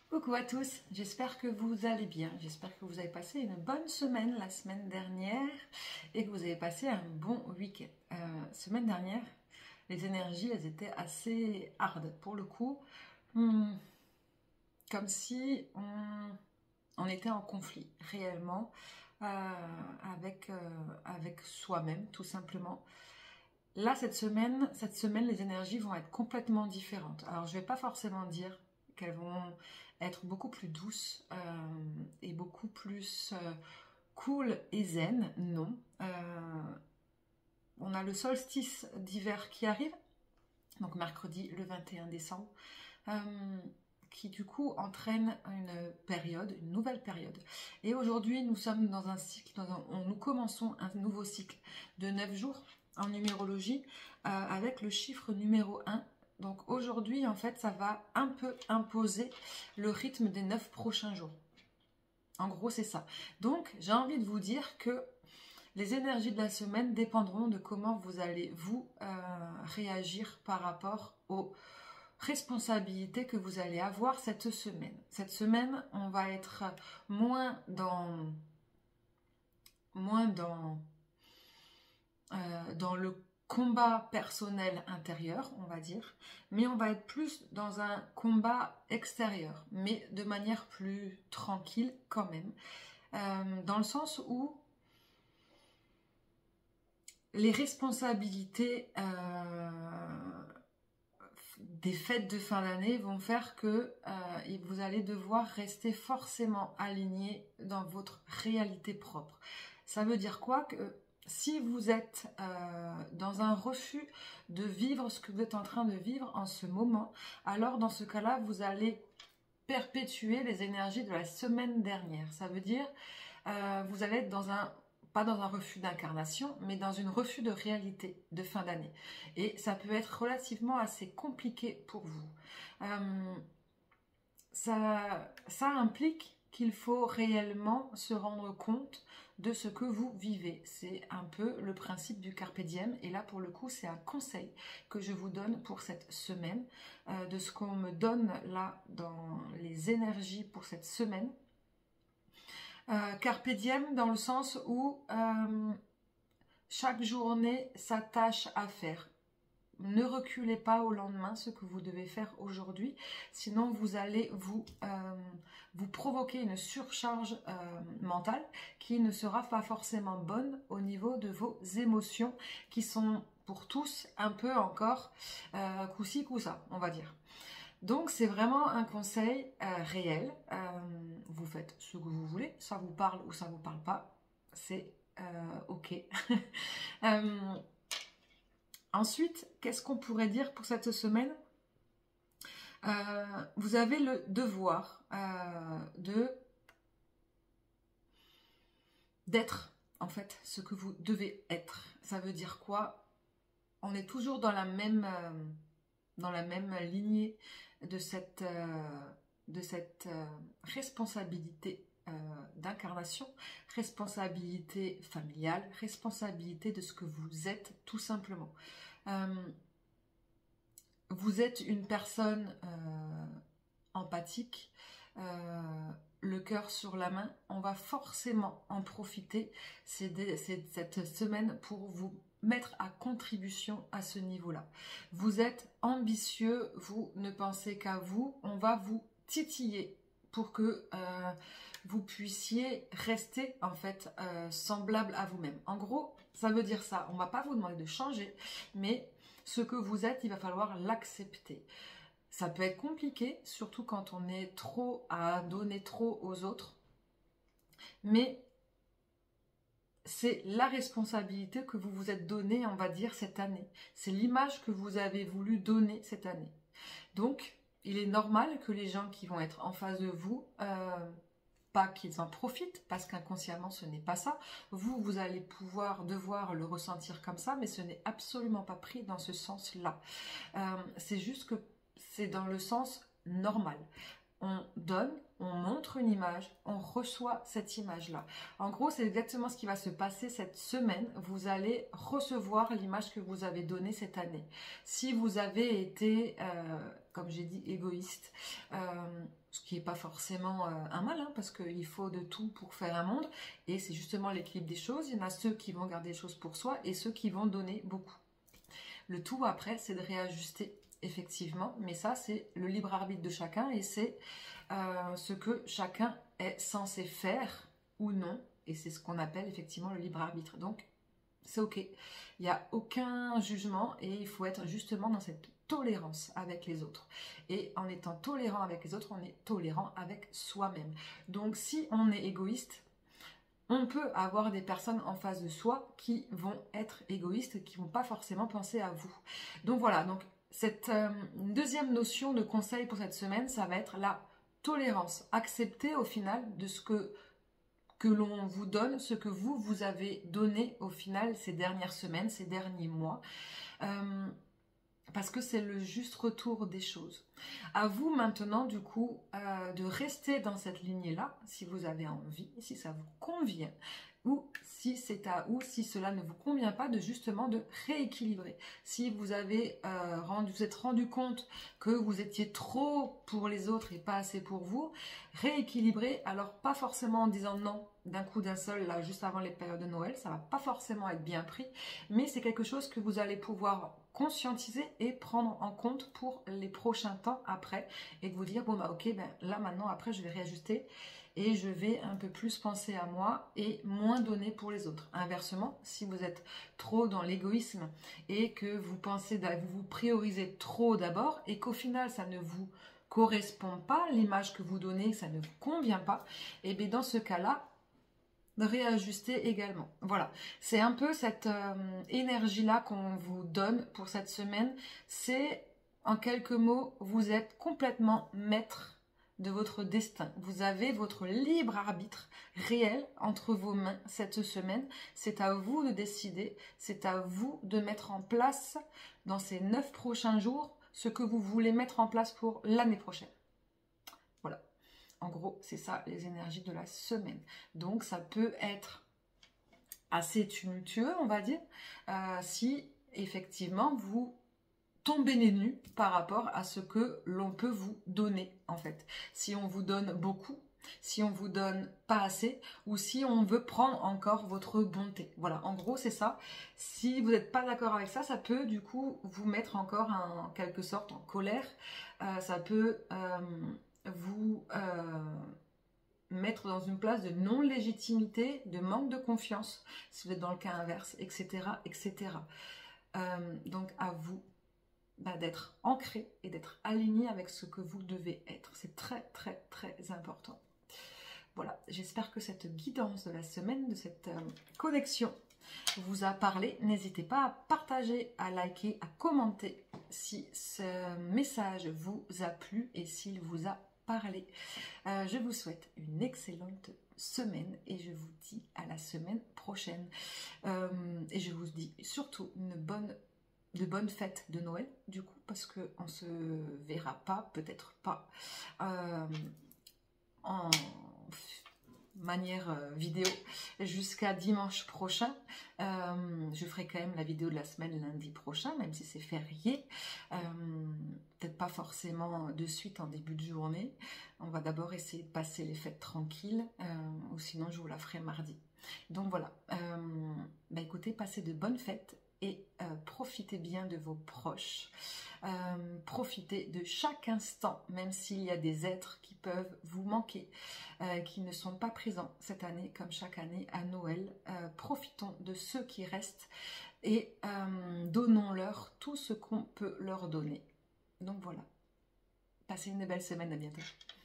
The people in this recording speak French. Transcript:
Coucou à tous, j'espère que vous allez bien, j'espère que vous avez passé une bonne semaine la semaine dernière et que vous avez passé un bon week-end. Semaine dernière, les énergies, elles étaient assez hard pour le coup, comme si on était en conflit réellement avec soi-même tout simplement. Là, cette semaine, les énergies vont être complètement différentes. Alors, je ne vais pas forcément dire qu'elles vont être beaucoup plus douces et beaucoup plus cool et zen. Non. On a le solstice d'hiver qui arrive, donc mercredi le 21 décembre, qui du coup entraîne une nouvelle période. Et aujourd'hui, nous sommes dans un cycle, nous commençons un nouveau cycle de 9 jours en numérologie avec le chiffre numéro 1. Donc aujourd'hui, en fait, ça va un peu imposer le rythme des 9 prochains jours. En gros, c'est ça. Donc, j'ai envie de vous dire que les énergies de la semaine dépendront de comment vous allez réagir par rapport aux responsabilités que vous allez avoir cette semaine. Cette semaine, on va être moins dans le combat personnel intérieur, on va dire, mais on va être plus dans un combat extérieur, mais de manière plus tranquille quand même, dans le sens où les responsabilités des fêtes de fin d'année vont faire que vous allez devoir rester forcément aligné dans votre réalité propre. Ça veut dire quoi? Que si vous êtes dans un refus de vivre ce que vous êtes en train de vivre en ce moment, alors dans ce cas-là, vous allez perpétuer les énergies de la semaine dernière. Ça veut dire vous allez être pas dans un refus d'incarnation, mais dans un refus de réalité de fin d'année. Et ça peut être relativement assez compliqué pour vous. Ça implique qu'il faut réellement se rendre compte de ce que vous vivez. C'est un peu le principe du carpe diem. Et là, pour le coup, c'est un conseil que je vous donne pour cette semaine, de ce qu'on me donne là dans les énergies pour cette semaine. Carpe diem dans le sens où chaque journée s'attache à faire. Ne reculez pas au lendemain ce que vous devez faire aujourd'hui, sinon vous allez vous provoquer une surcharge mentale qui ne sera pas forcément bonne au niveau de vos émotions qui sont pour tous un peu encore coup-ci, coup-ça, on va dire. Donc c'est vraiment un conseil réel, vous faites ce que vous voulez, ça vous parle ou ça vous parle pas, c'est ok. Ensuite, qu'est-ce qu'on pourrait dire pour cette semaine? Vous avez le devoir d'être en fait ce que vous devez être. Ça veut dire quoi? On est toujours dans la même lignée de cette responsabilité d'incarnation, responsabilité familiale, responsabilité de ce que vous êtes tout simplement. Vous êtes une personne empathique, le cœur sur la main. On va forcément en profiter cette semaine pour vous mettre à contribution à ce niveau-là. Vous êtes ambitieux, vous ne pensez qu'à vous, on va vous titiller pour que vous puissiez rester en fait semblable à vous-même. En gros, ça veut dire ça. On ne va pas vous demander de changer, mais ce que vous êtes, il va falloir l'accepter. Ça peut être compliqué, surtout quand on est trop à donner trop aux autres, mais c'est la responsabilité que vous vous êtes donnée, on va dire, cette année. C'est l'image que vous avez voulu donner cette année. Donc, il est normal que les gens qui vont être en face de vous, pas qu'ils en profitent, parce qu'inconsciemment ce n'est pas ça. Vous allez devoir le ressentir comme ça, mais ce n'est absolument pas pris dans ce sens-là. C'est juste que c'est dans le sens normal. On donne, on montre une image, on reçoit cette image-là. En gros, c'est exactement ce qui va se passer cette semaine. Vous allez recevoir l'image que vous avez donnée cette année. Si vous avez été, comme j'ai dit, égoïste, ce qui n'est pas forcément un mal, hein, parce qu'il faut de tout pour faire un monde, et c'est justement l'équilibre des choses. Il y en a ceux qui vont garder les choses pour soi et ceux qui vont donner beaucoup. Le tout après, c'est de réajuster, effectivement, mais ça, c'est le libre arbitre de chacun, et c'est ce que chacun est censé faire ou non, et c'est ce qu'on appelle effectivement le libre arbitre. Donc, c'est ok, il n'y a aucun jugement, et il faut être justement dans cette tolérance avec les autres. Et en étant tolérant avec les autres, on est tolérant avec soi-même. Donc, si on est égoïste, on peut avoir des personnes en face de soi qui vont être égoïstes, qui ne vont pas forcément penser à vous. Donc voilà, donc cette deuxième notion de conseil pour cette semaine, ça va être la tolérance. Accepter au final de ce que l'on vous donne, ce que vous avez donné au final ces dernières semaines, ces derniers mois. Parce que c'est le juste retour des choses. À vous maintenant, du coup, de rester dans cette lignée-là, si vous avez envie, si ça vous convient, ou si si cela ne vous convient pas, de justement de rééquilibrer. Si vous avez vous êtes rendu compte que vous étiez trop pour les autres et pas assez pour vous, rééquilibrer. Alors pas forcément en disant non d'un coup d'un seul, là, juste avant les périodes de Noël, ça va pas forcément être bien pris, mais c'est quelque chose que vous allez pouvoir conscientiser et prendre en compte pour les prochains temps après, et de vous dire bon bah ok, ben là maintenant après je vais réajuster et je vais un peu plus penser à moi et moins donner pour les autres. Inversement, si vous êtes trop dans l'égoïsme et que vous pensez, vous priorisez trop d'abord et qu'au final ça ne vous correspond pas, l'image que vous donnez, ça ne vous convient pas, et bien dans ce cas-là, réajuster également. Voilà, c'est un peu cette énergie-là qu'on vous donne pour cette semaine. C'est, en quelques mots, vous êtes complètement maître de votre destin. Vous avez votre libre arbitre réel entre vos mains cette semaine. C'est à vous de décider, c'est à vous de mettre en place dans ces 9 prochains jours ce que vous voulez mettre en place pour l'année prochaine. Voilà. En gros, c'est ça les énergies de la semaine. Donc, ça peut être assez tumultueux, on va dire, si effectivement vous tombez les nues par rapport à ce que l'on peut vous donner, en fait. Si on vous donne beaucoup, si on vous donne pas assez, ou si on veut prendre encore votre bonté. Voilà, en gros, c'est ça. Si vous n'êtes pas d'accord avec ça, ça peut du coup vous mettre encore en quelque sorte en colère. Ça peut vous mettre dans une place de non-légitimité, de manque de confiance, si vous êtes dans le cas inverse, etc. etc. Donc à vous d'être ancré et d'être aligné avec ce que vous devez être. C'est très très très important. Voilà, j'espère que cette guidance de la semaine, de cette connexion vous a parlé. N'hésitez pas à partager, à liker, à commenter si ce message vous a plu et s'il vous a parlé. Je vous souhaite une excellente semaine et je vous dis à la semaine prochaine. Et je vous dis surtout de bonnes fêtes de Noël, du coup, parce qu'on se verra pas, peut-être pas, en manière vidéo jusqu'à dimanche prochain. Je ferai quand même la vidéo de la semaine lundi prochain, même si c'est férié. Peut-être pas forcément de suite en début de journée. On va d'abord essayer de passer les fêtes tranquilles, ou sinon je vous la ferai mardi. Donc voilà, écoutez, passez de bonnes fêtes et profitez bien de vos proches. Profitez de chaque instant, même s'il y a des êtres qui peuvent vous manquer, qui ne sont pas présents cette année comme chaque année à Noël. Profitons de ceux qui restent et donnons-leur tout ce qu'on peut leur donner. Donc voilà, passez une belle semaine, à bientôt.